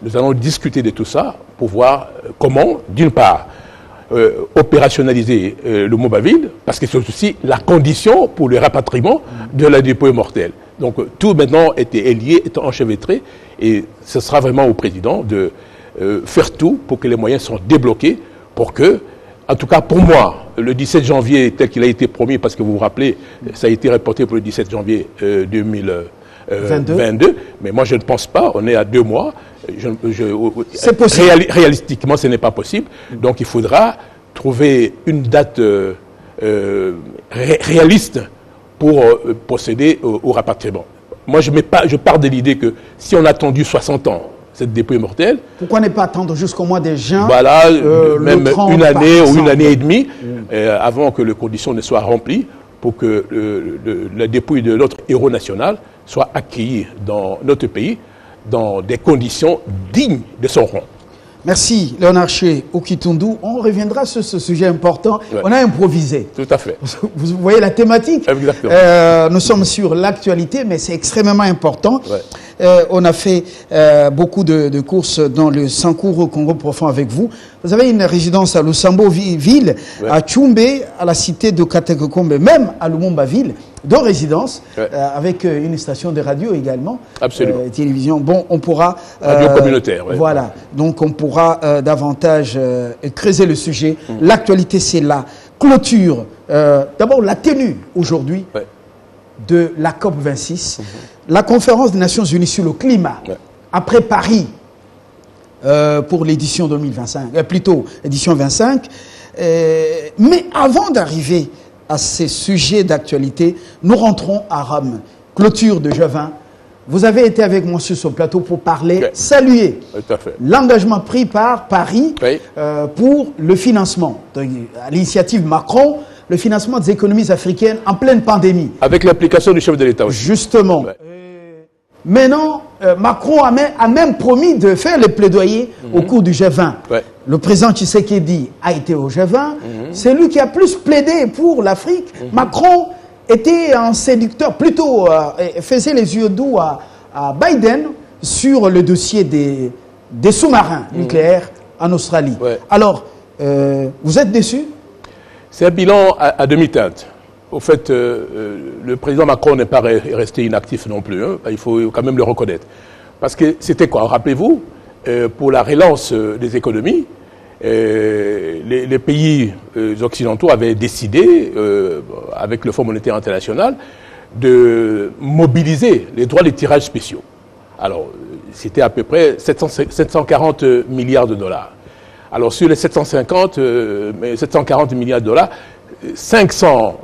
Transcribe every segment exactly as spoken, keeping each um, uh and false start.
nous allons discuter de tout ça pour voir comment, d'une part, euh, opérationnaliser euh, le Mobaville, parce que c'est aussi la condition pour le rapatriement de la dépouille mortelle. Donc tout maintenant était lié, est enchevêtré, et ce sera vraiment au président de euh, faire tout pour que les moyens soient débloqués, pour que, en tout cas pour moi, le dix-sept janvier, tel qu'il a été promis, parce que vous vous rappelez, ça a été reporté pour le dix-sept janvier euh, deux mille vingt-deux, mais moi je ne pense pas, on est à deux mois, je, je, c'est possible. Réali réalistiquement ce n'est pas possible, donc il faudra trouver une date euh, euh, ré réaliste pour euh, procéder au, au rapatriement. Moi je, mets pas, je pars de l'idée que si on a attendu soixante ans, cette dépouille mortelle. Pourquoi ne pas attendre jusqu'au mois de juin? Voilà, euh, même une année ou une année et demie, mmh. euh, avant que les conditions ne soient remplies, pour que euh, le, la dépouille de notre héros national soit accueillie dans notre pays, dans des conditions dignes de son rang. Merci, Léonard Ché Okitundu. On reviendra sur ce sujet important. Ouais. On a improvisé. Tout à fait. Vous voyez la thématique? Exactement. Euh, nous sommes sur l'actualité, mais c'est extrêmement important. Ouais. Euh, on a fait euh, beaucoup de, de courses dans le Sankourou Congo profond avec vous. Vous avez une résidence à Lusambo-Ville, ouais. à Tchumbe, à la cité de Katekokombe, même à Lumumba-Ville, deux résidences, ouais. euh, avec euh, une station de radio également. Absolument. Euh, télévision. Bon, on pourra... Euh, radio communautaire, ouais. Voilà. Donc, on pourra euh, davantage euh, creuser le sujet. Mmh. L'actualité, c'est la clôture. Euh, D'abord, la tenue aujourd'hui ouais. de la COP vingt-six. Mmh. La conférence des Nations Unies sur le climat, ouais. après Paris, euh, pour l'édition deux mille vingt-cinq, euh, plutôt édition vingt-cinq. Euh, mais avant d'arriver à ces sujets d'actualité, nous rentrons à Rome. Clôture de G vingt. Vous avez été avec moi sur ce plateau pour parler, okay. saluer l'engagement pris par Paris oui. euh, pour le financement, donc, à l'initiative Macron, le financement des économies africaines en pleine pandémie. Avec l'application du chef de l'État aussi. Justement. Ouais. Euh, maintenant, euh, Macron a même, a même promis de faire le plaidoyer mm-hmm. au cours du G vingt. Ouais. Le président Tshisekedi a été au G vingt. Mm-hmm. C'est lui qui a plus plaidé pour l'Afrique. Mm-hmm. Macron était un séducteur, plutôt euh, faisait les yeux doux à, à Biden sur le dossier des, des sous-marins mm-hmm. nucléaires en Australie. Ouais. Alors, euh, vous êtes déçu? C'est un bilan à, à demi-teinte. Au fait, euh, euh, le président Macron n'est pas resté inactif non plus. Hein. Il faut quand même le reconnaître. Parce que c'était quoi? Rappelez-vous, euh, pour la relance euh, des économies, euh, les, les pays euh, occidentaux avaient décidé, euh, avec le Fonds monétaire international, de mobiliser les droits de tirage spéciaux. Alors, c'était à peu près sept cent quarante milliards de dollars. Alors, sur les sept cent cinquante, euh, sept cent quarante milliards de dollars, cinq cent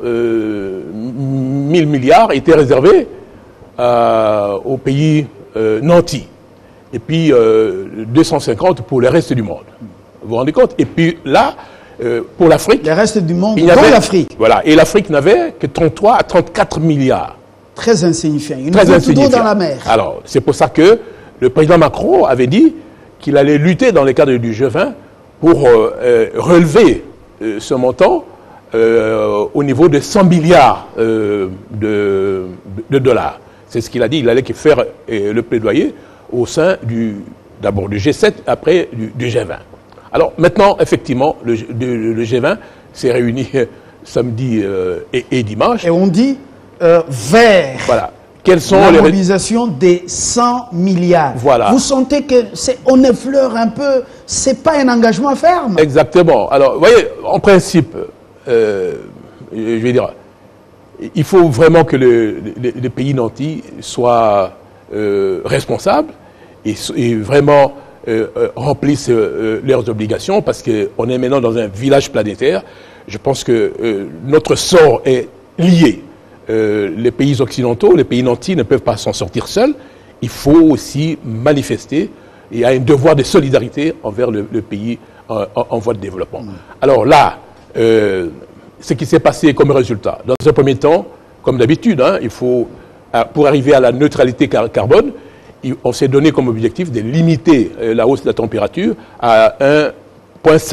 mille milliards étaient réservés euh, aux pays euh, nantis. Et puis, euh, deux cent cinquante pour le reste du monde. Vous vous rendez compte? Et puis là, euh, pour l'Afrique... Le reste du monde, dans l'Afrique. Voilà. Et l'Afrique n'avait que trente-trois à trente-quatre milliards. Très insignifiant. Il Très nous insignifiant. Tout d'eau dans la mer. Alors, c'est pour ça que le président Macron avait dit qu'il allait lutter dans le cadre du G vingt pour euh, euh, relever euh, ce montant euh, au niveau de cent milliards euh, de, de dollars. C'est ce qu'il a dit. Il allait faire euh, le plaidoyer au sein du, d'abord du G sept, après du, du G vingt. Alors maintenant, effectivement, le, le, le G vingt s'est réuni euh, samedi euh, et, et dimanche. Et on dit euh, vers voilà. Quelles sont la les... mobilisation des cent milliards. Voilà. Vous sentez que c'est, on effleure un peu, c'est pas un engagement ferme? Exactement. Alors, vous voyez, en principe, euh, je vais dire, il faut vraiment que le, le, le pays nantis soit euh, responsable et, et vraiment euh, remplisse euh, leurs obligations, parce qu'on est maintenant dans un village planétaire. Je pense que euh, notre sort est lié. Euh, les pays occidentaux, les pays nantis ne peuvent pas s'en sortir seuls. Il faut aussi manifester. Il y a un devoir de solidarité envers le, le pays en, en, en voie de développement. Mmh. Alors là, euh, ce qui s'est passé comme résultat, dans un premier temps, comme d'habitude, hein, il faut, pour arriver à la neutralité car carbone, il, on s'est donné comme objectif de limiter euh, la hausse de la température à un virgule cinq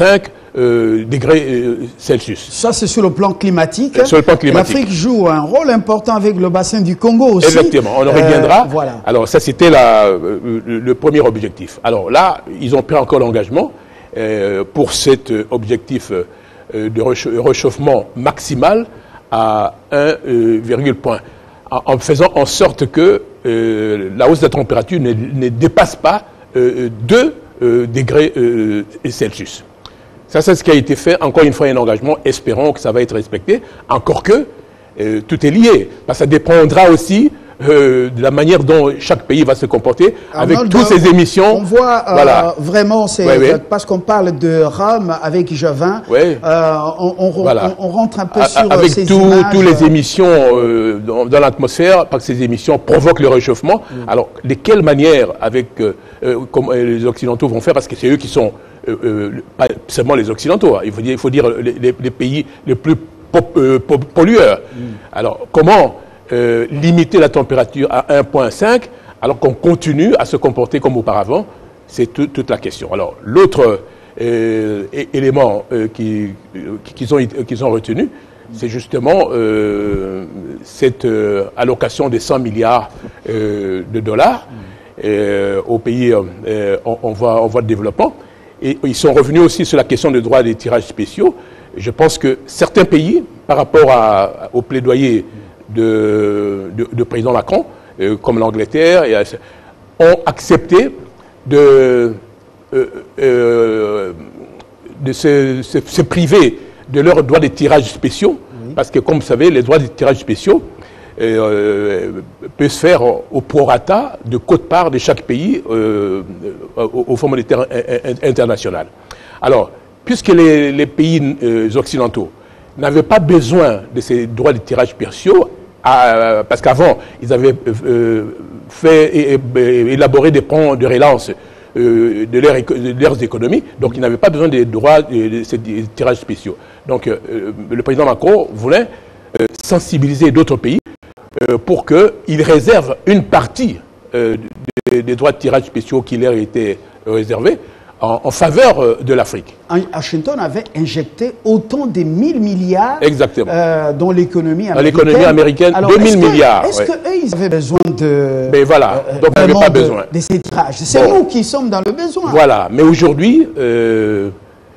euh, degrés euh, Celsius. Ça, c'est sur le plan climatique. Sur le plan climatique. L'Afrique joue un rôle important avec le bassin du Congo aussi. Exactement, on en reviendra. Euh, voilà. Alors, ça, c'était euh, le, le premier objectif. Alors là, ils ont pris encore l'engagement euh, pour cet objectif euh, de réchauffement maximal à un virgule point. En, en faisant en sorte que euh, la hausse de la température ne, ne dépasse pas euh, deux euh, degrés euh, Celsius. Ça, c'est ce qui a été fait. Encore une fois, un engagement. Espérons que ça va être respecté. Encore que euh, tout est lié. Parce que ça dépendra aussi euh, de la manière dont chaque pays va se comporter avec toutes ces émissions. On voit euh, voilà. vraiment, c'est ouais, ouais. parce qu'on parle de Rome avec G vingt, ouais. euh, on, on, voilà. on, on rentre un peu A sur avec ces tout, images. Toutes les émissions euh, dans, dans l'atmosphère, parce que ces émissions provoquent le réchauffement. Mm. Alors, de quelle manière, avec euh, euh, comme euh, les Occidentaux vont faire, parce que c'est eux qui sont, euh, euh, pas seulement les Occidentaux, hein, il faut dire, il faut dire les, les, les pays les plus pop, euh, pop, pollueurs. Mm. Alors, comment Euh, limiter la température à un virgule cinq alors qu'on continue à se comporter comme auparavant, c'est tout, toute la question. Alors l'autre euh, élément euh, qu'ils qui ont, qu'ils ont retenu, c'est justement euh, cette euh, allocation des cent milliards euh, de dollars euh, aux pays euh, en, en, voie, en voie de développement. Et ils sont revenus aussi sur la question des droits des tirages spéciaux. Je pense que certains pays, par rapport à, au plaidoyer De, de, de président Macron, euh, comme l'Angleterre, ont accepté de, euh, euh, de se, se, se priver de leurs droits de tirage spéciaux, oui. Parce que, comme vous savez, les droits de tirage spéciaux euh, peuvent se faire au prorata de quote-part de chaque pays euh, au, au Fonds monétaire international. Alors, puisque les, les pays euh, occidentaux n'avaient pas besoin de ces droits de tirage spéciaux, à, parce qu'avant, ils avaient euh, fait et, et, élaboré des plans de relance euh, de, leur, de leurs économies, donc ils n'avaient pas besoin des droits de, de ces tirages spéciaux. Donc euh, le président Macron voulait euh, sensibiliser d'autres pays euh, pour qu'ils réservent une partie euh, des, des droits de tirage spéciaux qui leur étaient réservés En, en faveur de l'Afrique. Washington avait injecté autant de mille milliards Exactement. Euh, dans l'économie américaine. Dans l'économie américaine, deux mille milliards. Est-ce ouais. qu'eux, ils avaient besoin de... Mais voilà, euh, donc ils n'avaient pas besoin. De, de ces tirages. C'est bon. Nous qui sommes dans le besoin. Voilà, mais aujourd'hui, euh,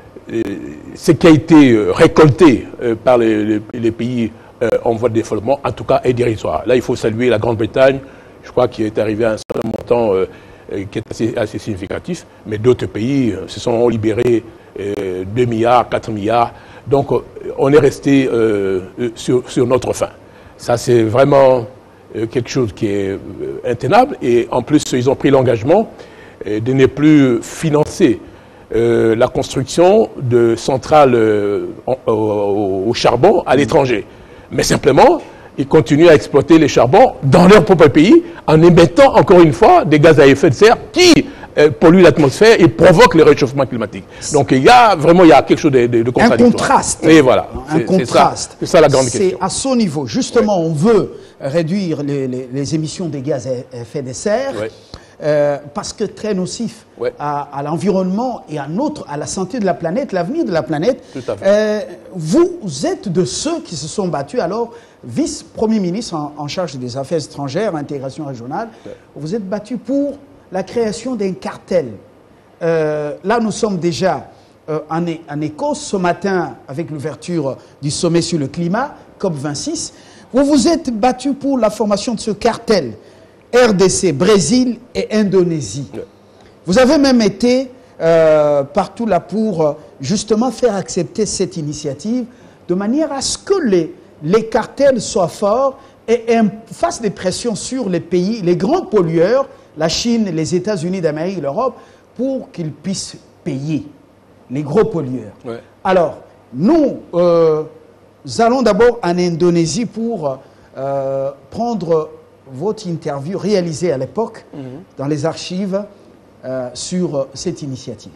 ce qui a été récolté euh, par les, les, les pays euh, en voie de développement, en tout cas, est dérisoire. Là, il faut saluer la Grande-Bretagne, je crois qu'il est arrivé à un certain montant... Euh, qui est assez, assez significatif, mais d'autres pays euh, se sont libérés euh, deux milliards, quatre milliards. Donc, euh, on est resté euh, sur, sur notre faim. Ça, c'est vraiment euh, quelque chose qui est euh, intenable. Et en plus, ils ont pris l'engagement euh, de ne plus financer euh, la construction de centrales euh, en, au, au charbon à l'étranger. Mais simplement, ils continuent à exploiter les charbons dans leur propre pays en émettant encore une fois des gaz à effet de serre qui euh, polluent l'atmosphère et provoquent le réchauffement climatique. Donc il y a vraiment il y a quelque chose de, de, de contradictoire. Un contraste. Et voilà. Un contraste. C'est ça, ça la grande question. C'est à ce niveau. Justement, ouais. on veut réduire les, les, les émissions des gaz à effet de serre. Ouais. Euh, parce que très nocif ouais. à, à l'environnement et à, notre, à la santé de la planète, l'avenir de la planète. Tout à fait. Euh, vous êtes de ceux qui se sont battus, alors, vice-premier ministre en, en charge des affaires étrangères, intégration régionale, ouais. vous êtes battu pour la création d'un cartel. Euh, là, nous sommes déjà euh, en, en Écosse, ce matin, avec l'ouverture du sommet sur le climat, COP vingt-six. Vous vous êtes battu pour la formation de ce cartel. R D C, Brésil et Indonésie. Ouais. Vous avez même été euh, partout là pour euh, justement faire accepter cette initiative de manière à ce que les, les cartels soient forts et, et fassent des pressions sur les pays, les grands pollueurs, la Chine, les États-Unis d'Amérique, l'Europe, pour qu'ils puissent payer les gros pollueurs. Ouais. Alors, nous, euh, nous allons d'abord en Indonésie pour euh, prendre votre interview réalisée à l'époque mmh. dans les archives euh, sur euh, cette initiative.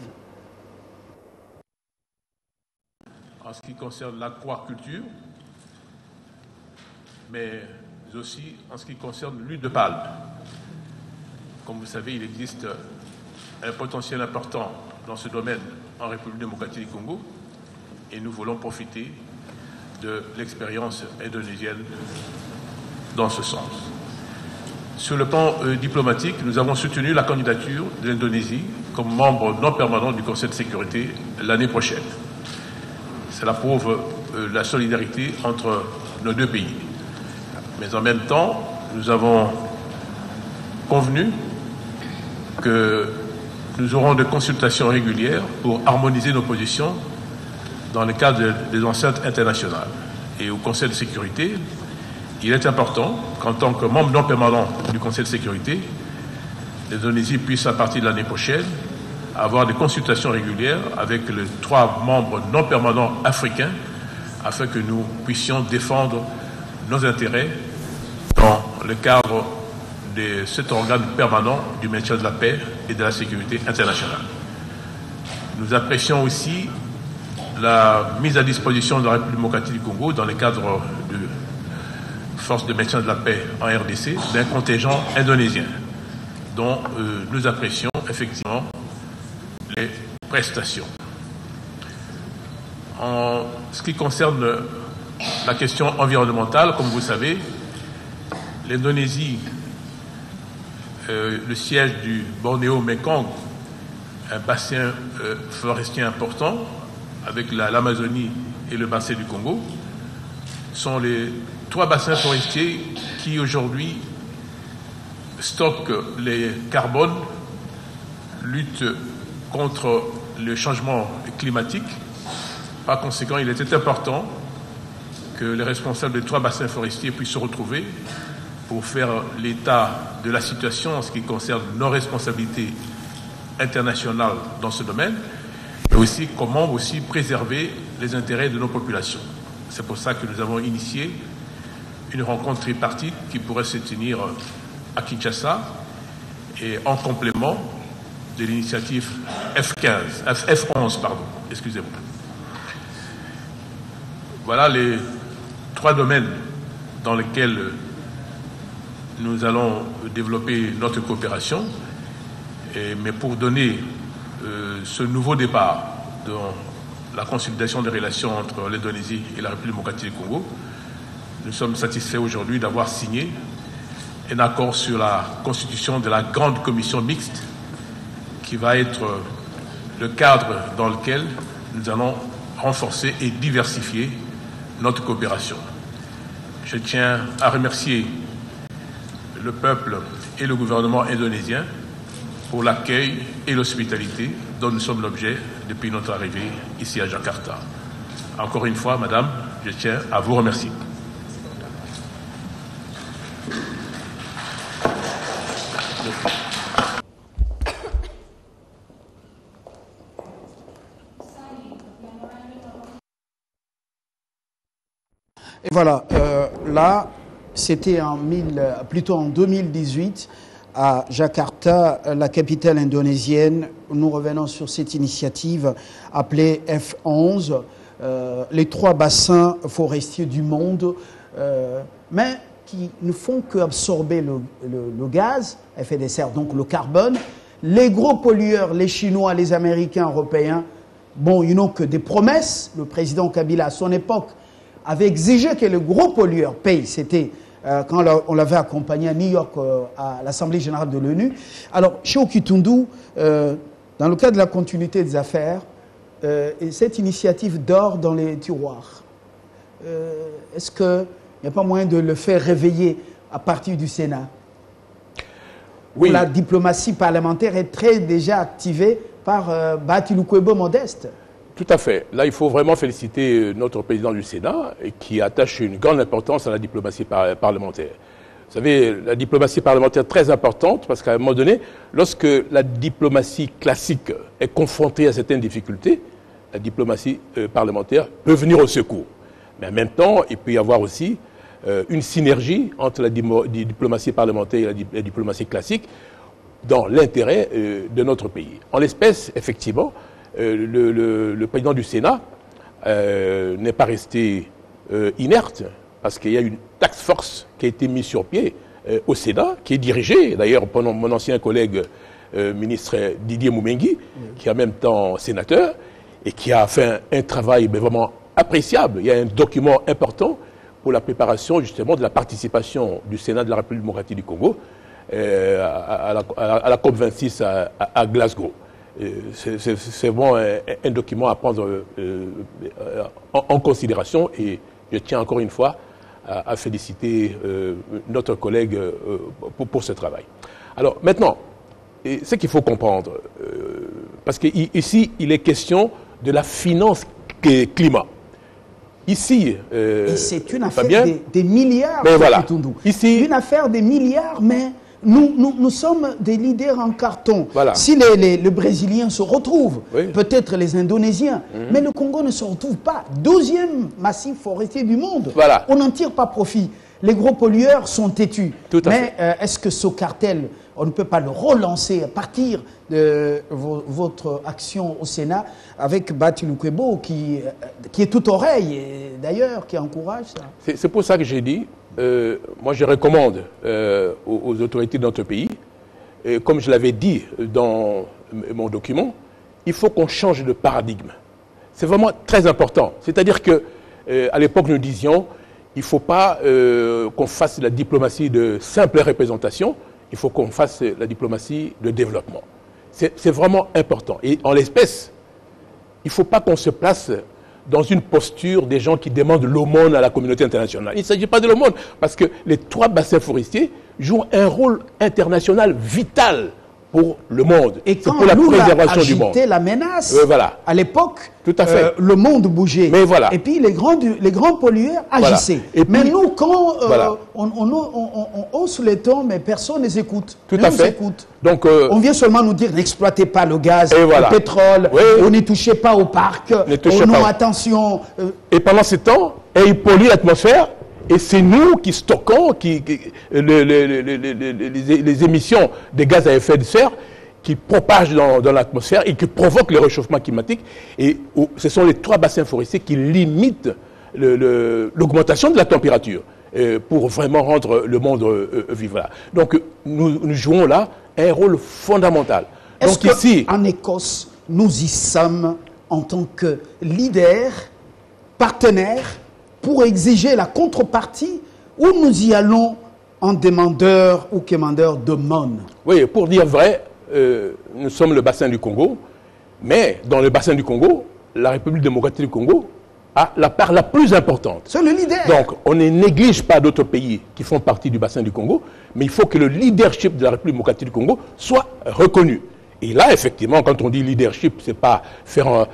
En ce qui concerne l'aquaculture, mais aussi en ce qui concerne l'huile de palme. Comme vous savez, il existe un potentiel important dans ce domaine en République démocratique du Congo. et nous voulons profiter de l'expérience indonésienne dans ce sens. Sur le plan euh, diplomatique, nous avons soutenu la candidature de l'Indonésie comme membre non permanent du Conseil de sécurité l'année prochaine. Cela prouve euh, la solidarité entre nos deux pays. Mais en même temps, nous avons convenu que nous aurons des consultations régulières pour harmoniser nos positions dans le cadre des enceintes internationales. Et au Conseil de sécurité, il est important qu'en tant que membre non permanent du Conseil de sécurité, l'Indonésie puisse, à partir de l'année prochaine, avoir des consultations régulières avec les trois membres non permanents africains afin que nous puissions défendre nos intérêts dans le cadre de cet organe permanent du maintien de la paix et de la sécurité internationale. Nous apprécions aussi la mise à disposition de la République démocratique du Congo dans le cadre de forces de maintien de la paix en R D C d'un contingent indonésien dont euh, nous apprécions effectivement les prestations. En ce qui concerne la question environnementale, comme vous savez, l'Indonésie, euh, le siège du Bornéo-Mekong, un bassin euh, forestier important avec l'Amazonie et le bassin du Congo, sont les trois bassins forestiers qui aujourd'hui stockent les carbones, luttent contre le changement climatique. Par conséquent, il était important que les responsables des trois bassins forestiers puissent se retrouver pour faire l'état de la situation en ce qui concerne nos responsabilités internationales dans ce domaine, mais aussi comment aussi préserver les intérêts de nos populations. C'est pour ça que nous avons initié une rencontre tripartite qui pourrait se tenir à Kinshasa et en complément de l'initiative F quinze, F onze, pardon, excusez-moi. Voilà les trois domaines dans lesquels nous allons développer notre coopération. Et, mais pour donner euh, ce nouveau départ dans la consolidation des relations entre l'Indonésie et la République démocratique du Congo, nous sommes satisfaits aujourd'hui d'avoir signé un accord sur la constitution de la grande commission mixte qui va être le cadre dans lequel nous allons renforcer et diversifier notre coopération. Je tiens à remercier le peuple et le gouvernement indonésien pour l'accueil et l'hospitalité dont nous sommes l'objet depuis notre arrivée ici à Jakarta. Encore une fois, Madame, je tiens à vous remercier. Et voilà, euh, là, c'était en mille, plutôt en deux mille dix-huit, à Jakarta, la capitale indonésienne. Nous revenons sur cette initiative appelée F onze, euh, les trois bassins forestiers du monde, euh, mais qui ne font qu'absorber le, le, le gaz, effet de serre, donc le carbone. Les gros pollueurs, les Chinois, les Américains, Européens, bon, ils n'ont que des promesses. Le président Kabila, à son époque, avait exigé que les gros pollueurs payent. C'était euh, quand on l'avait accompagné à New York euh, à l'Assemblée générale de l'ONU. Alors, chez Okitundu, euh, dans le cadre de la continuité des affaires, euh, cette initiative dort dans les tiroirs. Euh, Est-ce qu'il n'y a pas moyen de le faire réveiller à partir du Sénat? Oui. La diplomatie parlementaire est très déjà activée par euh, Bahati Lukwebo Modeste. Tout à fait. Là, il faut vraiment féliciter notre président du Sénat qui attache une grande importance à la diplomatie par parlementaire. Vous savez, la diplomatie parlementaire est très importante parce qu'à un moment donné, lorsque la diplomatie classique est confrontée à certaines difficultés, la diplomatie euh, parlementaire peut venir au secours. Mais en même temps, il peut y avoir aussi euh, une synergie entre la diplomatie parlementaire et la, di la diplomatie classique dans l'intérêt euh, de notre pays. En l'espèce, effectivement, Euh, le, le, le président du Sénat euh, n'est pas resté euh, inerte parce qu'il y a une task force qui a été mise sur pied euh, au Sénat, qui est dirigée d'ailleurs par mon ancien collègue euh, ministre Didier Moumengi, qui est en même temps sénateur, et qui a fait un, un travail mais vraiment appréciable. Il y a un document important pour la préparation justement de la participation du Sénat de la République démocratique du Congo euh, à, à, la, à la COP vingt-six à, à Glasgow. C'est vraiment un, un document à prendre euh, en, en considération et je tiens encore une fois à, à féliciter euh, notre collègue euh, pour, pour ce travail. Alors maintenant, ce qu'il faut comprendre, euh, parce qu'ici il est question de la finance climat. Ici, euh, c'est une affaire des, des milliards, mais voilà. Ici, une affaire des milliards, mais nous, nous, nous sommes des leaders en carton. Voilà. Si les, les, les Brésiliens se retrouvent, oui. peut-être les Indonésiens, mmh. mais le Congo ne se retrouve pas. Douzième massif forestier du monde. Voilà. On n'en tire pas profit. Les gros pollueurs sont têtus. Tout à mais euh, est-ce que ce cartel, on ne peut pas le relancer à partir de vo votre action au Sénat avec Bati Lukwebo qui, qui est toute oreille, d'ailleurs, qui encourage ça? C'est pour ça que j'ai dit, euh, moi je recommande euh, aux, aux autorités de notre pays, et comme je l'avais dit dans mon document, il faut qu'on change de paradigme. C'est vraiment très important. C'est-à-dire qu'à euh, l'époque, nous disions, il ne faut pas euh, qu'on fasse la diplomatie de simple représentation, il faut qu'on fasse la diplomatie de développement. C'est vraiment important. Et en l'espèce, il ne faut pas qu'on se place dans une posture des gens qui demandent l'aumône à la communauté internationale. Il ne s'agit pas de l'aumône, parce que les trois bassins forestiers jouent un rôle international vital pour le monde. Et quand pour la nous préservation du monde. la menace, euh, voilà. à l'époque, Tout à fait. Euh, le monde bougeait. Mais voilà. Et puis les grands, les grands pollueurs agissaient. Voilà. Et puis, mais nous, quand euh, voilà. on, on, on, on hausse les tons, mais personne ne les écoute. Tout mais à on fait. Écoute. Donc, euh, on vient seulement nous dire n'exploitez pas le gaz, voilà. le pétrole, oui. on n'y touchez pas au parc, oh, non, attention. Euh, Et pendant ce temps, ils polluent l'atmosphère. Et c'est nous qui stockons qui, qui, le, le, le, le, les, les émissions de gaz à effet de serre qui propagent dans, dans l'atmosphère et qui provoquent le réchauffement climatique. Et où, ce sont les trois bassins forestiers qui limitent l'augmentation de la température euh, pour vraiment rendre le monde euh, vivable. Donc nous, nous jouons là un rôle fondamental. Est-ce qu'en Écosse, nous y sommes en tant que leader, partenaire, pour exiger la contrepartie, ou nous y allons en demandeur ou commandeur de monde? Oui, pour dire vrai, euh, nous sommes le bassin du Congo, mais dans le bassin du Congo, la République démocratique du Congo a la part la plus importante. C'est le leader. Donc, on ne néglige pas d'autres pays qui font partie du bassin du Congo, mais il faut que le leadership de la République démocratique du Congo soit reconnu. Et là, effectivement, quand on dit leadership, ce n'est pas faire un,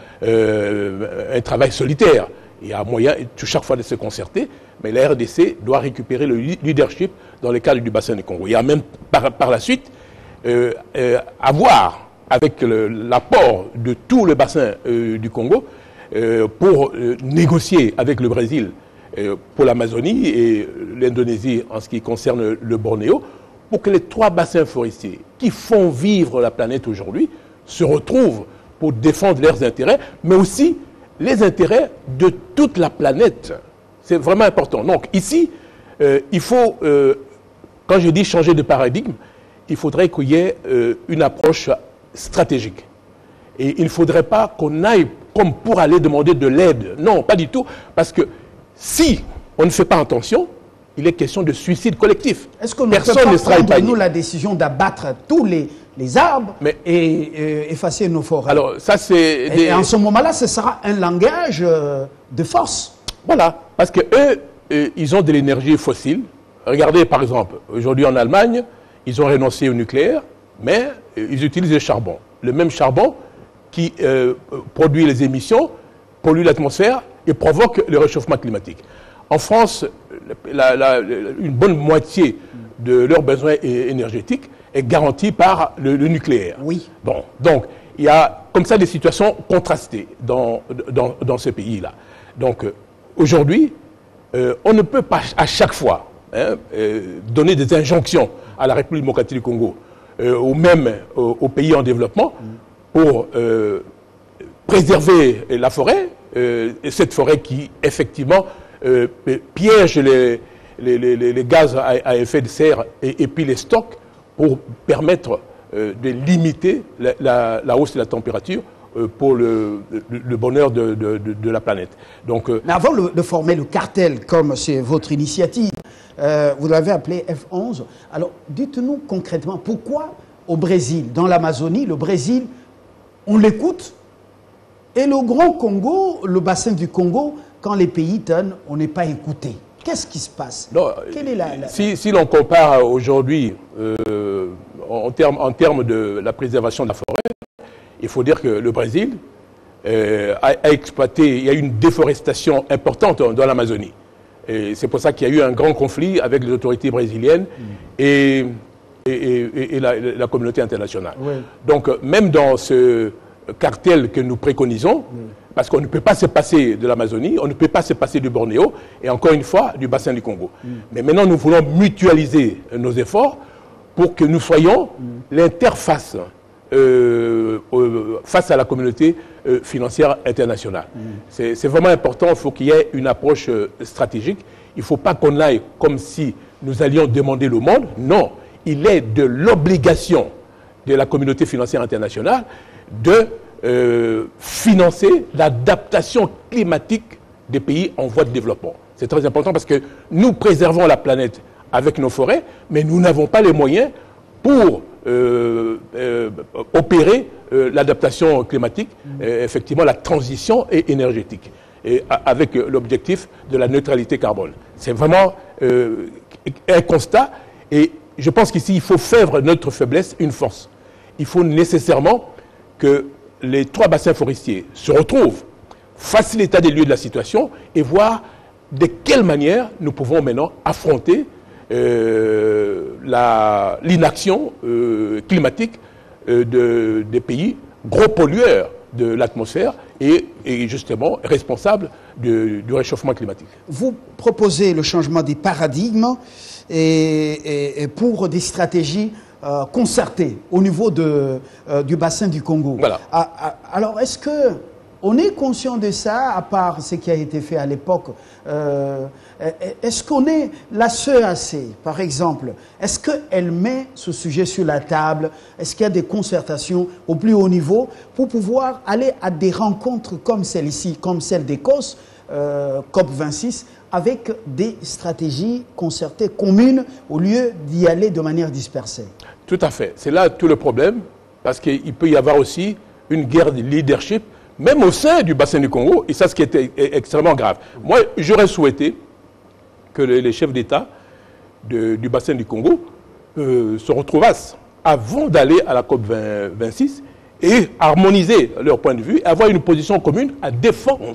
euh, un travail solitaire. Il y a moyen, chaque fois, de se concerter, mais la R D C doit récupérer le leadership dans le cadre du bassin du Congo. Il y a même, par, par la suite, euh, euh, avoir, avec l'apport de tout le bassin euh, du Congo, euh, pour euh, négocier avec le Brésil euh, pour l'Amazonie et l'Indonésie en ce qui concerne le Bornéo, pour que les trois bassins forestiers qui font vivre la planète aujourd'hui se retrouvent pour défendre leurs intérêts, mais aussi les intérêts de toute la planète. C'est vraiment important. Donc ici, euh, il faut, euh, quand je dis changer de paradigme, il faudrait qu'il y ait euh, une approche stratégique. Et il ne faudrait pas qu'on aille comme pour aller demander de l'aide. Non, pas du tout. Parce que si on ne fait pas attention, il est question de suicide collectif. Est-ce qu'on ne peut pas prendre, nous, la décision d'abattre tous les, les arbres mais, et, et effacer nos forêts? Alors, ça, c'est... Des... Et en ce moment-là, ce sera un langage euh, de force. Voilà. Parce que eux, euh, ils ont de l'énergie fossile. Regardez, par exemple, aujourd'hui en Allemagne, ils ont renoncé au nucléaire, mais euh, ils utilisent le charbon. Le même charbon qui euh, produit les émissions, pollue l'atmosphère et provoque le réchauffement climatique. En France, la, la, une bonne moitié de leurs besoins énergétiques est garantie par le, le nucléaire. Oui. Bon, donc, il y a comme ça des situations contrastées dans, dans, dans ce pays-là. Donc, euh, aujourd'hui, euh, on ne peut pas à chaque fois hein, euh, donner des injonctions à la République démocratique du Congo euh, ou même aux, aux pays en développement pour euh, préserver la forêt, euh, et cette forêt qui, effectivement, Euh, piège les, les, les, les gaz à, à effet de serre et, et puis les stocks pour permettre euh, de limiter la, la, la hausse de la température euh, pour le, le, le bonheur de, de, de, de la planète. Donc, euh, Mais avant le, de former le cartel, comme c'est votre initiative, euh, vous l'avez appelé F onze. Alors, dites-nous concrètement, pourquoi au Brésil, dans l'Amazonie, le Brésil, on l'écoute, et le Grand Congo, le bassin du Congo, quand les pays tonnent, on n'est pas écouté. Qu'est-ce qui se passe? Non, Quelle est la, la... Si, si l'on compare aujourd'hui euh, en, termes, en termes de la préservation de la forêt, il faut dire que le Brésil euh, a, a exploité, il y a eu une déforestation importante dans l'Amazonie. Et c'est pour ça qu'il y a eu un grand conflit avec les autorités brésiliennes mmh. et, et, et, et la, la communauté internationale. Oui. Donc, même dans ce cartel que nous préconisons, mmh. parce qu'on ne peut pas se passer de l'Amazonie, on ne peut pas se passer du Bornéo, et encore une fois, du bassin du Congo. Mm. Mais maintenant, nous voulons mutualiser nos efforts pour que nous soyons mm. l'interface euh, euh, face à la communauté euh, financière internationale. Mm. C'est vraiment important, il faut qu'il y ait une approche euh, stratégique. Il ne faut pas qu'on aille comme si nous allions demander le monde. Non, il est de l'obligation de la communauté financière internationale de Euh, financer l'adaptation climatique des pays en voie de développement. C'est très important parce que nous préservons la planète avec nos forêts, mais nous n'avons pas les moyens pour euh, euh, opérer euh, l'adaptation climatique, euh, effectivement la transition énergétique, et avec l'objectif de la neutralité carbone. C'est vraiment euh, un constat, et je pense qu'ici il faut faire notre faiblesse une force. Il faut nécessairement que les trois bassins forestiers se retrouvent, fassent l'état des lieux de la situation et voir de quelle manière nous pouvons maintenant affronter euh, l'inaction euh, climatique euh, de, des pays gros pollueurs de l'atmosphère et, et justement responsables du, du réchauffement climatique. Vous proposez le changement des paradigmes et, et, et pour des stratégies Euh, concerté au niveau de, euh, du bassin du Congo. Voilà. Ah, ah, alors, est-ce qu'on est conscient de ça, à part ce qui a été fait à l'époque euh, Est-ce qu'on est, la C E A C, par exemple, est-ce qu'elle met ce sujet sur la table? Est-ce qu'il y a des concertations au plus haut niveau pour pouvoir aller à des rencontres comme celle-ci, comme celle d'Écosse, euh, COP vingt-six, avec des stratégies concertées, communes, au lieu d'y aller de manière dispersée? Tout à fait. C'est là tout le problème, parce qu'il peut y avoir aussi une guerre de leadership, même au sein du bassin du Congo, et ça, ce qui est extrêmement grave. Moi, j'aurais souhaité que les chefs d'État du bassin du Congo euh, se retrouvassent avant d'aller à la COP vingt-six et harmoniser leur point de vue, et avoir une position commune à défendre.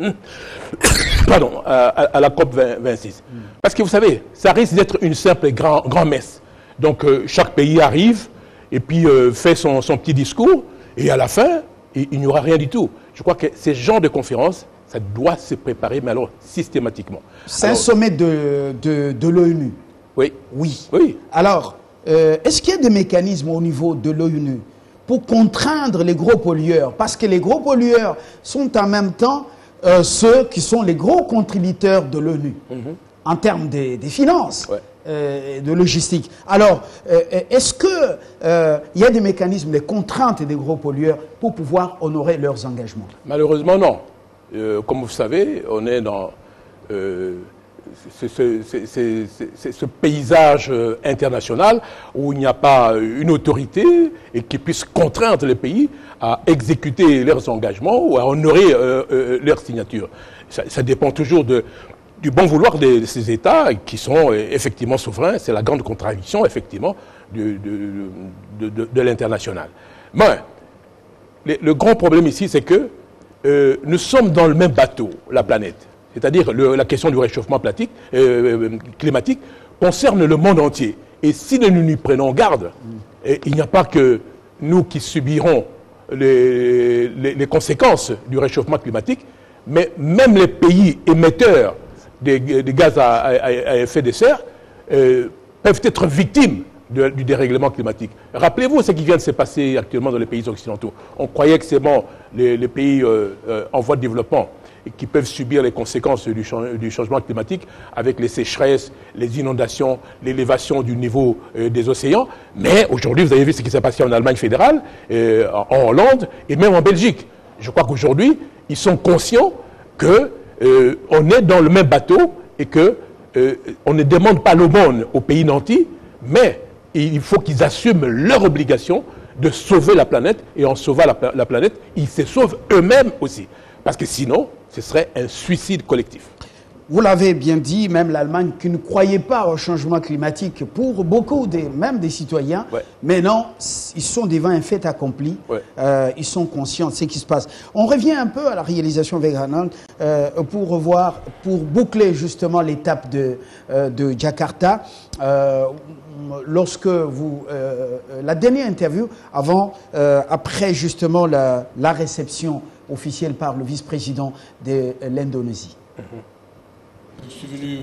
Pardon, à, à la COP vingt-six. Mm. Parce que vous savez, ça risque d'être une simple grand, grand messe. Donc euh, chaque pays arrive et puis euh, fait son, son petit discours et à la fin, il, il n'y aura rien du tout. Je crois que ces genres de conférences, ça doit se préparer, mais alors systématiquement. C'est un sommet de, de, de l'ONU. Oui. Oui. Oui. Alors, euh, est-ce qu'il y a des mécanismes au niveau de l'ONU pour contraindre les gros pollueurs? Parce que les gros pollueurs sont en même temps Euh, ceux qui sont les gros contributeurs de l'ONU, mm-hmm. en termes des, des finances, ouais. euh, de logistique. Alors, euh, est-ce qu'il euh, y a des mécanismes, des contraintes des gros pollueurs pour pouvoir honorer leurs engagements? Malheureusement, non. Euh, comme vous savez, on est dans euh, ce, ce, ce, ce, ce paysage international où il n'y a pas une autorité et qui puisse contraindre les pays à exécuter leurs engagements ou à honorer euh, euh, leurs signatures. Ça, ça dépend toujours de, du bon vouloir de, de ces États qui sont euh, effectivement souverains. C'est la grande contradiction, effectivement, du, de, de, de, de l'international. Mais le, le grand problème ici, c'est que euh, nous sommes dans le même bateau, la planète. C'est-à-dire la question du réchauffement platique, euh, climatique concerne le monde entier. Et si nous nous prenons garde, mm. et il n'y a pas que nous qui subirons les, les, les conséquences du réchauffement climatique, mais même les pays émetteurs des, des gaz à, à, à effet de serre euh, peuvent être victimes de, du dérèglement climatique. Rappelez-vous ce qui vient de se passer actuellement dans les pays occidentaux. On croyait que c'est bon, les, les pays euh, euh, en voie de développement, et qui peuvent subir les conséquences du, du changement climatique avec les sécheresses, les inondations, l'élévation du niveau euh, des océans. Mais aujourd'hui, vous avez vu ce qui s'est passé en Allemagne fédérale, euh, en Hollande et même en Belgique. Je crois qu'aujourd'hui, ils sont conscients qu'on euh, est dans le même bateau et que euh, on ne demande pas l'aumône aux pays nantis, mais il faut qu'ils assument leur obligation de sauver la planète, et en sauvant la, la planète, ils se sauvent eux-mêmes aussi. Parce que sinon, ce serait un suicide collectif. Vous l'avez bien dit, même l'Allemagne qui ne croyait pas au changement climatique pour beaucoup, des, même des citoyens, ouais. mais non, ils sont devant un fait accompli, ouais. euh, ils sont conscients de ce qui se passe. On revient un peu à la réalisation Weganang euh, pour revoir, pour boucler justement l'étape de, euh, de Jakarta. Euh, lorsque vous, euh, la dernière interview, avant, euh, après justement la, la réception officielle par le vice-président de l'Indonésie. Mm-hmm. Je suis venu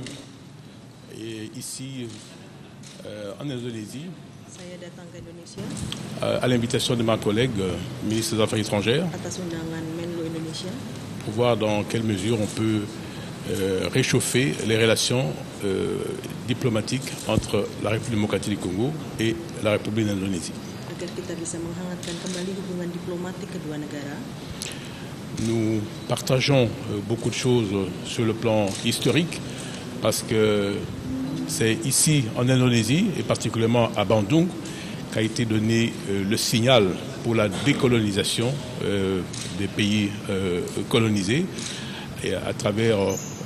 ici euh, en Indonésie euh, à l'invitation de ma collègue euh, ministre des Affaires étrangères pour voir dans quelle mesure on peut euh, réchauffer les relations euh, diplomatiques entre la République démocratique du Congo et la République d'Indonésie. Nous partageons beaucoup de choses sur le plan historique parce que c'est ici en Indonésie et particulièrement à Bandung qu'a été donné le signal pour la décolonisation des pays colonisés et à travers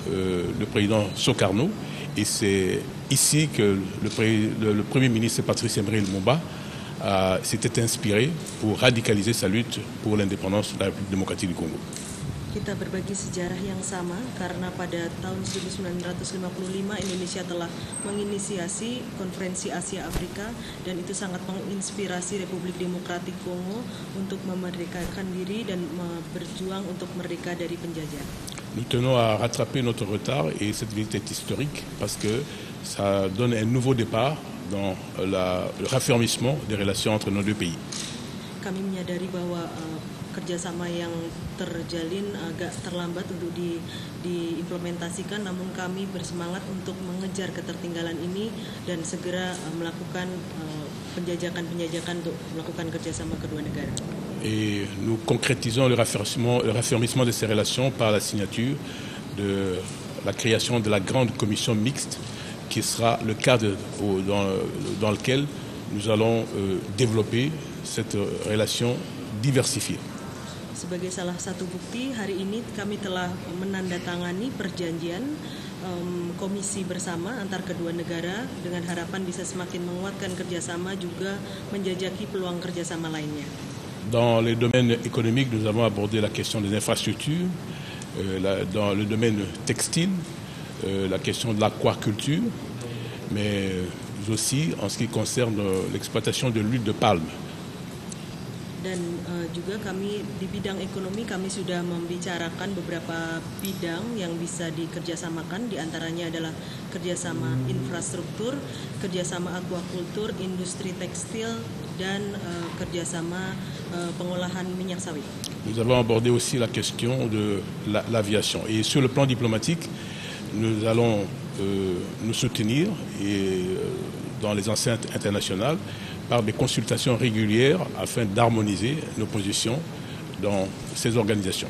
le président Sukarno. Et c'est ici que le, le Premier ministre Patrice Emery Lumumba Uh, s'était inspiré pour radicaliser sa lutte pour l'indépendance de la République démocratique du Congo. Kita berbagi sejarah yang sama karena pada tahun seribu sembilan ratus lima puluh lima Indonesia telah menginisiasi konferensi Asia Afrika dan itu sangat menginspirasi Republik Demokratik Kongo untuk memerdekakan diri dan berjuang untuk merdeka dari penjajah. Nous tenons à rattraper notre retard et cette visite est historique parce que ça donne un nouveau départ dans la, le raffermissement des relations entre nos deux pays. Kami menyadari bahwa uh, kerjasama yang terjalin agak terlambat untuk di, diimplementasikan, namun kami bersemangat untuk mengejar ketertinggalan ini dan segera uh, melakukan penjajakan-penjajakan uh, untuk melakukan kerjasama kedua negara. Et nous concrétisons le raffermissement, le raffermissement de ces relations par la signature de la création de la grande commission mixte qui sera le cadre dans, dans lequel nous allons euh, développer cette relation diversifiée. Sebagai salah satu bukti, hari ini kami telah menandatangani perjanjian um, komisi bersama antar kedua negara dengan harapan bisa semakin menguatkan kerjasama juga menjajaki peluang kerjasama lainnya. Dans les domaines économiques, nous avons abordé la question des infrastructures, euh, la, dans le domaine textile, Euh, la question de l'aquaculture, mais aussi en ce qui concerne euh, l'exploitation de l'huile de palme. Dan uh, juga kami di bidang ekonomi kami sudah membicarakan beberapa bidang yang bisa dikerjasamakan, diantaranya adalah kerjasama infrastruktur, kerjasama aquakultur, industri tekstil, dan uh, kerjasama uh, pengolahan minyak sawit. Nous avons abordé aussi la question de la, l'aviation. Et sur le plan diplomatique, nous allons euh, nous soutenir et, euh, dans les enceintes internationales par des consultations régulières afin d'harmoniser nos positions dans ces organisations.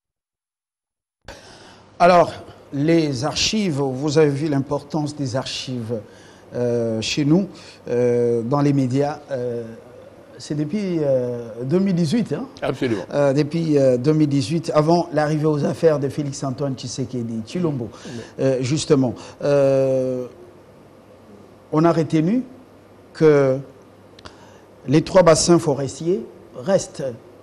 Alors, les archives, vous avez vu l'importance des archives euh, chez nous, euh, dans les médias. Euh, c'est depuis euh, deux mille dix-huit, hein? Absolument. Euh, depuis euh, deux mille dix-huit, avant l'arrivée aux affaires de Félix-Antoine Tshisekedi Tshilombo, euh, justement. Euh, on a retenu que les trois bassins forestiers restent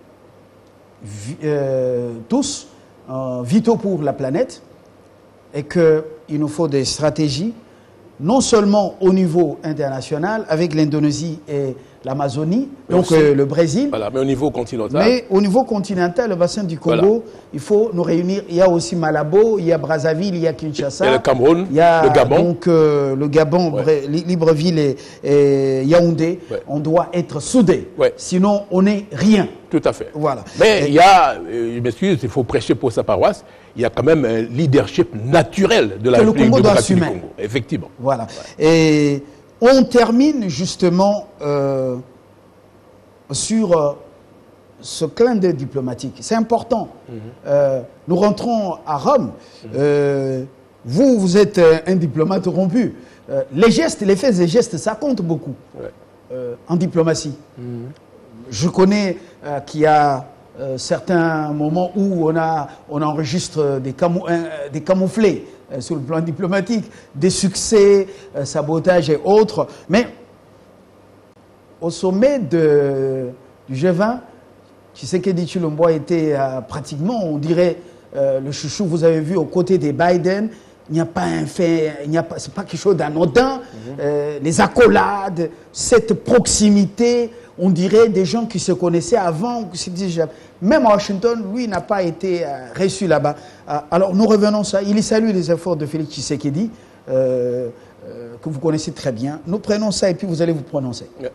euh, tous euh, vitaux pour la planète et qu'il nous faut des stratégies, non seulement au niveau international, avec l'Indonésie et l'Amazonie, donc euh, le Brésil. Voilà, mais au niveau continental. Mais au niveau continental, le bassin du Congo, voilà. Il faut nous réunir. Il y a aussi Malabo, il y a Brazzaville, il y a Kinshasa. Il y a le Cameroun, il y a, le Gabon. Donc euh, le Gabon, ouais. Libreville et, et Yaoundé. Ouais. On doit être soudés. Ouais. Sinon, on n'est rien. Tout à fait. Voilà. Mais et, il y a, je m'excuse, il faut prêcher pour sa paroisse, il y a quand même un leadership naturel de la République démocratique du Congo. Effectivement. Voilà. Ouais. Et on termine justement euh, sur euh, ce clin d'œil diplomatique. C'est important. Mm-hmm. euh, nous rentrons à Rome. Mm-hmm. euh, vous, vous êtes un diplomate rompu. Euh, les gestes, les faits et gestes, ça compte beaucoup ouais. euh, en diplomatie. Mm-hmm. Je connais euh, qu'il y a euh, certains moments où on, a, on enregistre des, camou euh, des camouflés euh, sur le plan diplomatique, des succès, euh, sabotage et autres. Mais au sommet de, du G vingt, Tshisekedi Tshilombo était euh, pratiquement, on dirait, euh, le chouchou, vous avez vu, aux côtés des Biden. Il n'y a pas un fait, il n'y a pas, c'est pas quelque chose d'anodin. Mm-hmm. euh, les accolades, cette proximité, on dirait des gens qui se connaissaient avant. Même à Washington, lui n'a pas été euh, reçu là-bas. Euh, alors nous revenons à ça. Il salue les efforts de Félix Tshisekedi, euh, euh, que vous connaissez très bien. Nous prenons ça et puis vous allez vous prononcer. Yeah.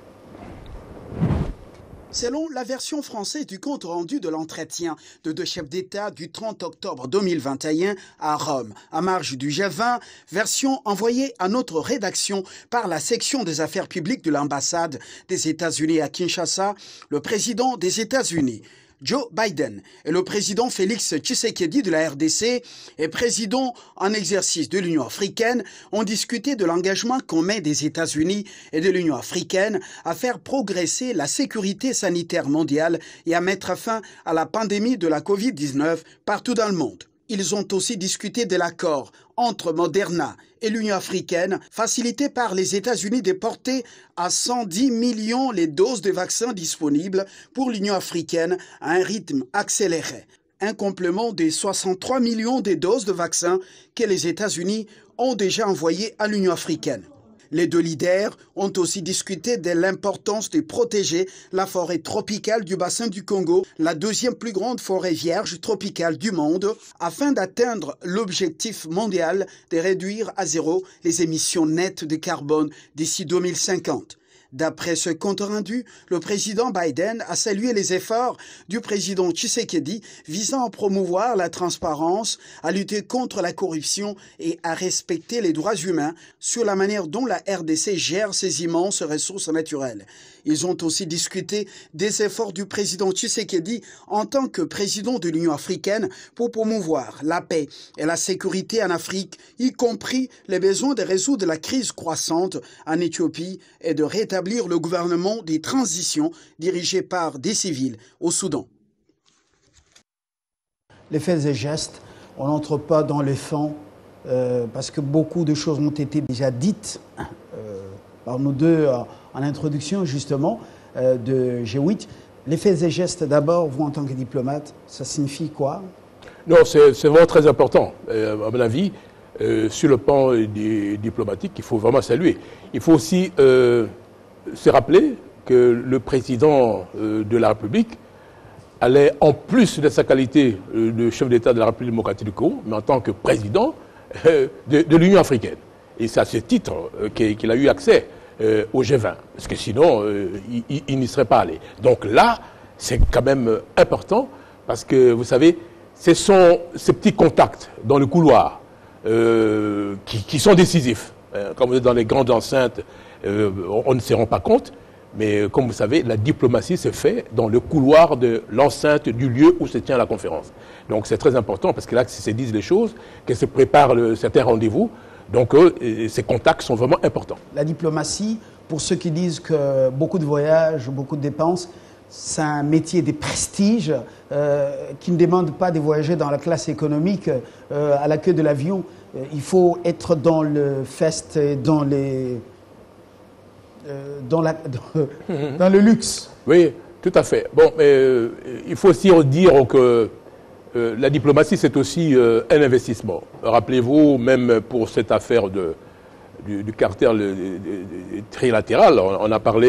Selon la version française du compte rendu de l'entretien de deux chefs d'État du trente octobre deux mille vingt et un à Rome, à marge du G vingt, version envoyée à notre rédaction par la section des affaires publiques de l'ambassade des États-Unis à Kinshasa, le président des États-Unis, Joe Biden, et le président Félix Tshisekedi de la R D C et président en exercice de l'Union africaine ont discuté de l'engagement commun des États-Unis et de l'Union africaine à faire progresser la sécurité sanitaire mondiale et à mettre fin à la pandémie de la COVID dix-neuf partout dans le monde. Ils ont aussi discuté de l'accord entre Moderna et l'Union africaine, facilité par les États-Unis de porter à cent dix millions les doses de vaccins disponibles pour l'Union africaine à un rythme accéléré. Un complément des soixante-trois millions de doses de vaccins que les États-Unis ont déjà envoyées à l'Union africaine. Les deux leaders ont aussi discuté de l'importance de protéger la forêt tropicale du bassin du Congo, la deuxième plus grande forêt vierge tropicale du monde, afin d'atteindre l'objectif mondial de réduire à zéro les émissions nettes de carbone d'ici deux mille cinquante. D'après ce compte rendu, le président Biden a salué les efforts du président Tshisekedi visant à promouvoir la transparence, à lutter contre la corruption et à respecter les droits humains sur la manière dont la R D C gère ses immenses ressources naturelles. Ils ont aussi discuté des efforts du président Tshisekedi en tant que président de l'Union africaine pour promouvoir la paix et la sécurité en Afrique, y compris les besoins de résoudre la crise croissante en Éthiopie et de rétablir le gouvernement des transitions dirigé par des civils au Soudan. Les faits et gestes, on n'entre pas dans les fonds euh, parce que beaucoup de choses ont été déjà dites euh, par nous deux euh, en introduction justement euh, de G huit. Les faits et gestes d'abord, vous en tant que diplomate, ça signifie quoi? Non, c'est vraiment très important, euh, à mon avis, euh, sur le plan euh, diplomatique, il faut vraiment saluer. Il faut aussi euh, se rappeler que le président euh, de la République allait, en plus de sa qualité euh, de chef d'État de la République démocratique du Congo, mais en tant que président euh, de, de l'Union africaine. Et c'est à ce titre euh, qu'il a eu accès euh, au G vingt, parce que sinon, euh, il, il n'y serait pas allé. Donc là, c'est quand même important, parce que, vous savez, ce sont ces petits contacts dans le couloir euh, qui, qui sont décisifs. Euh, quand vous êtes dans les grandes enceintes, euh, on ne se rend pas compte, mais comme vous savez, la diplomatie se fait dans le couloir de l'enceinte du lieu où se tient la conférence. Donc c'est très important, parce que là, se disent les choses, que se préparent le, certains rendez-vous. Donc euh, ces contacts sont vraiment importants. La diplomatie, pour ceux qui disent que beaucoup de voyages, beaucoup de dépenses, c'est un métier de prestige euh, qui ne demande pas de voyager dans la classe économique euh, à la queue de l'avion. Euh, il faut être dans le fest, dans, les, euh, dans, la, dans, dans le luxe. Oui, tout à fait. Bon, mais euh, il faut aussi dire que euh, la diplomatie, c'est aussi euh, un investissement. Rappelez-vous, même pour cette affaire de, du, du cartel trilatéral, on, on a parlé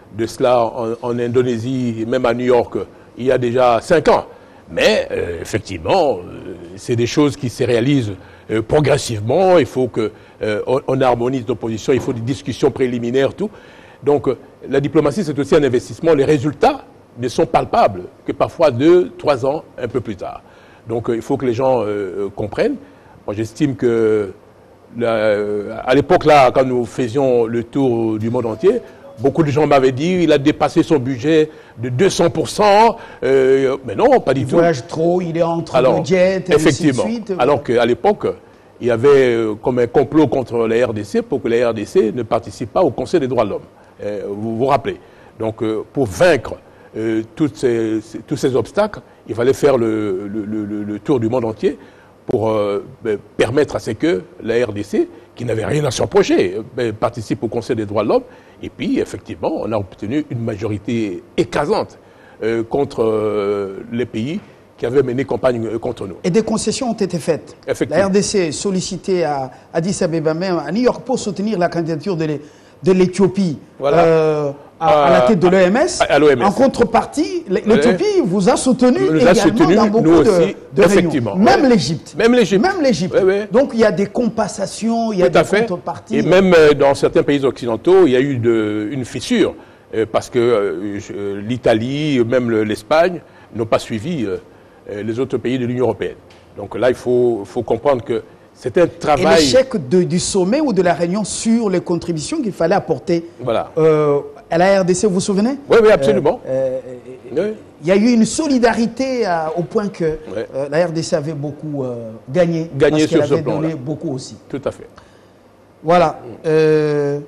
de cela en, en Indonésie, même à New York, il y a déjà cinq ans. Mais euh, effectivement, euh, c'est des choses qui se réalisent euh, progressivement. Il faut qu'on euh, on harmonise nos positions, il faut des discussions préliminaires, tout. Donc euh, la diplomatie, c'est aussi un investissement. Les résultats ne sont palpables que parfois deux, trois ans, un peu plus tard. Donc euh, il faut que les gens euh, comprennent. Moi, j'estime que la, euh, à l'époque, là, quand nous faisions le tour du monde entier, beaucoup de gens m'avaient dit il a dépassé son budget de deux cents pour cent. Euh, mais non, pas du il tout. Il voyage trop, il est entre Alors, le jet et effectivement, ainsi de suite. Alors qu'à l'époque, il y avait euh, comme un complot contre la R D C pour que la R D C ne participe pas au Conseil des droits de l'homme. Euh, vous vous rappelez. Donc, euh, pour vaincre euh, toutes ces, ces, tous ces obstacles, il fallait faire le, le, le, le tour du monde entier pour euh, permettre à ce que la R D C, qui n'avait rien à son projet, participe au Conseil des droits de l'homme. Et puis, effectivement, on a obtenu une majorité écrasante euh, contre euh, les pays qui avaient mené campagne contre nous. Et des concessions ont été faites. La R D C sollicitée à Addis Abeba, même à New York, pour soutenir la candidature de l'Éthiopie. Voilà. Euh, À, à la tête de l'O M S, en contrepartie, l'Éthiopie vous a soutenu nous également a soutenu, dans beaucoup nous de, aussi, de effectivement. réunions. Même ouais. l'Égypte. Même l'Égypte. Même l'Égypte. Ouais, ouais. Donc il y a des compensations, il y a Tout des à fait. contreparties. Et même dans certains pays occidentaux, il y a eu de, une fissure, euh, parce que euh, l'Italie, même l'Espagne, n'ont pas suivi euh, les autres pays de l'Union européenne. Donc là, il faut, faut comprendre que c'est un travail... Et l'échec du sommet ou de la réunion sur les contributions qu'il fallait apporter voilà. euh, à la R D C, vous vous souvenez? Oui, oui, absolument. Euh, euh, oui. Il y a eu une solidarité à, au point que ouais. euh, la R D C avait beaucoup euh, gagné. Gagné parce sur qu'elle ce avait plan donné beaucoup aussi. Tout à fait. Voilà. Euh,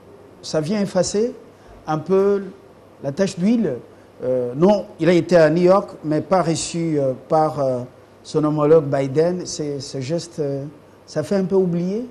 ça vient effacer un peu la tache d'huile. Euh, non, il a été à New York, mais pas reçu euh, par euh, son homologue Biden. Ce geste, euh, ça fait un peu oublier?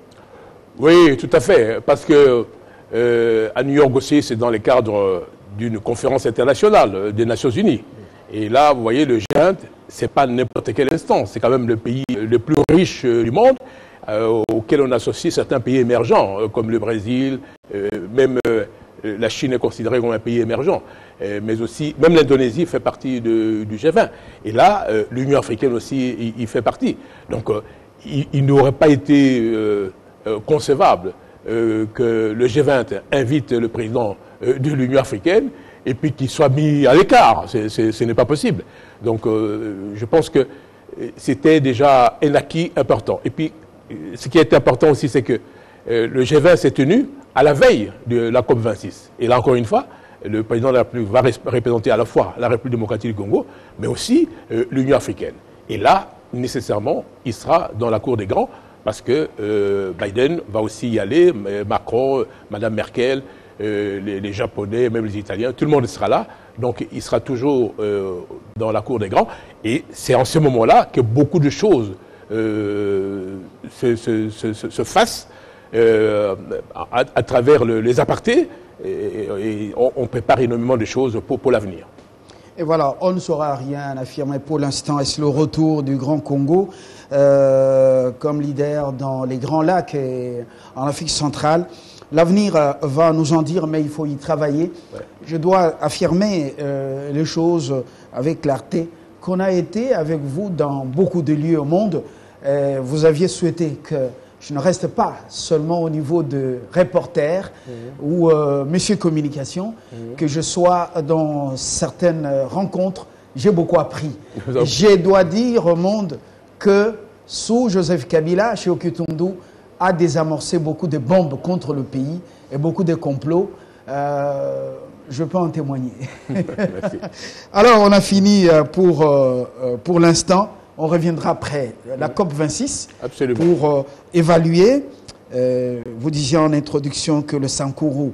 Oui, tout à fait. Parce que euh, à New York aussi, c'est dans le cadre d'une conférence internationale des Nations Unies. Et là, vous voyez, le G vingt, c'est pas n'importe quelle instance. C'est quand même le pays le plus riche du monde, euh, auquel on associe certains pays émergents, euh, comme le Brésil, euh, même euh, la Chine est considérée comme un pays émergent, euh, mais aussi, même l'Indonésie fait partie de, du G vingt. Et là, euh, l'Union africaine aussi y, y fait partie. Donc, euh, il, il n'aurait pas été euh, euh, concevable euh, que le G vingt invite le président euh, de l'Union africaine et puis qu'il soit mis à l'écart. Ce n'est pas possible. Donc, euh, je pense que c'était déjà un acquis important. Et puis, ce qui est important aussi, c'est que euh, le G vingt s'est tenu à la veille de la COP vingt-six. Et là, encore une fois, le président de la République va représenter à la fois la République démocratique du Congo, mais aussi euh, l'Union africaine. Et là, nécessairement, il sera dans la cour des grands, parce que euh, Biden va aussi y aller, Macron, Madame Merkel, euh, les, les Japonais, même les Italiens, tout le monde sera là. Donc, il sera toujours euh, dans la cour des grands. Et c'est en ce moment-là que beaucoup de choses euh, se, se, se, se fassent euh, à, à travers le, les apartés. Et, et on, on prépare énormément de choses pour, pour l'avenir. Et voilà, on ne saura rien affirmer pour l'instant. Est-ce le retour du Grand Congo euh, comme leader dans les Grands Lacs et en Afrique centrale? L'avenir euh, va nous en dire, mais il faut y travailler. Ouais. Je dois affirmer euh, les choses avec clarté, qu'on a été avec vous dans beaucoup de lieux au monde. Euh, vous aviez souhaité que je ne reste pas seulement au niveau de reporter mmh. ou euh, monsieur communication, mmh. que je sois dans certaines rencontres. J'ai beaucoup appris. Je dois dire au monde que sous Joseph Kabila, chez Okutundu, a désamorcé beaucoup de bombes contre le pays et beaucoup de complots. Euh, je peux en témoigner. Merci. Alors, on a fini pour, euh, pour l'instant. On reviendra après la COP vingt-six. Absolument. Pour euh, évaluer. Euh, vous disiez en introduction que le Sankuru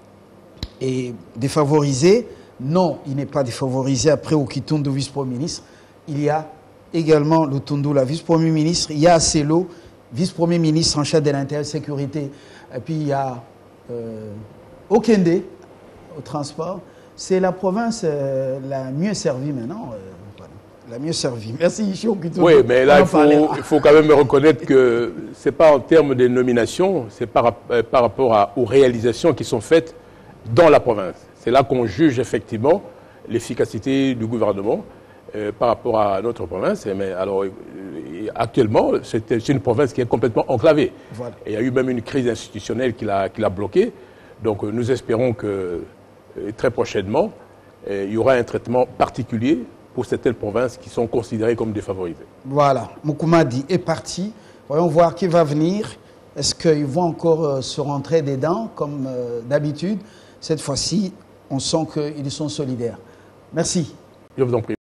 est défavorisé. Non, il n'est pas défavorisé. Après Okutundu, vice-premier ministre, il y a également Lutundu, la vice-premier ministre. Il y a Asselo, vice-premier ministre en charge de l'intérieur et sécurité. Et puis il y a euh, Okende, au transport. C'est la province euh, la mieux servie maintenant. Euh, La mieux servie. Merci, Ichio. Oui, mais là, il faut, il faut quand même reconnaître que ce n'est pas en termes de nomination, c'est par, par rapport à, aux réalisations qui sont faites dans la province. C'est là qu'on juge effectivement l'efficacité du gouvernement euh, par rapport à notre province. Mais alors, euh, actuellement, c'est une province qui est complètement enclavée. Voilà. Et il y a eu même une crise institutionnelle qui l'a qui l'a bloquée. Donc euh, nous espérons que euh, très prochainement, euh, il y aura un traitement particulier pour certaines provinces qui sont considérées comme défavorisées. Voilà, Moukoumadi est parti. Voyons voir qui va venir. Est-ce qu'ils vont encore euh, se rentrer dedans comme euh, d'habitude? Cette fois-ci, on sent qu'ils sont solidaires. Merci. Je vous en prie.